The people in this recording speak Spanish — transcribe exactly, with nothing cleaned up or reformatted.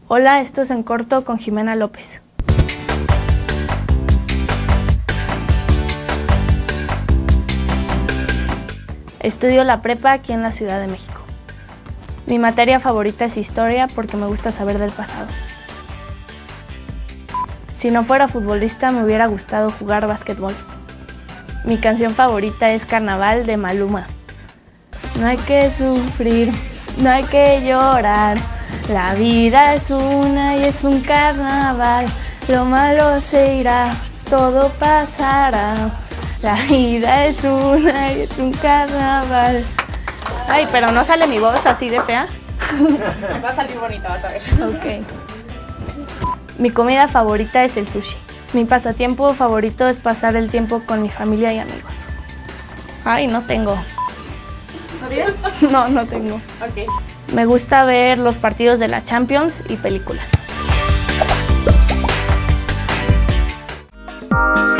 Hola, esto es En Corto con Jimena López. Estudio la prepa aquí en la Ciudad de México. Mi materia favorita es historia porque me gusta saber del pasado. Si no fuera futbolista me hubiera gustado jugar básquetbol. Mi canción favorita es Carnaval de Maluma. No hay que sufrir, no hay que llorar. La vida es una y es un carnaval. Lo malo se irá, todo pasará. La vida es una y es un carnaval. Ay, pero no sale mi voz así de fea. Va a salir bonita, vas a ver. Ok. Mi comida favorita es el sushi. Mi pasatiempo favorito es pasar el tiempo con mi familia y amigos. Ay, no tengo. ¿No tienes? No, no tengo. Ok. Me gusta ver los partidos de la Champions y películas.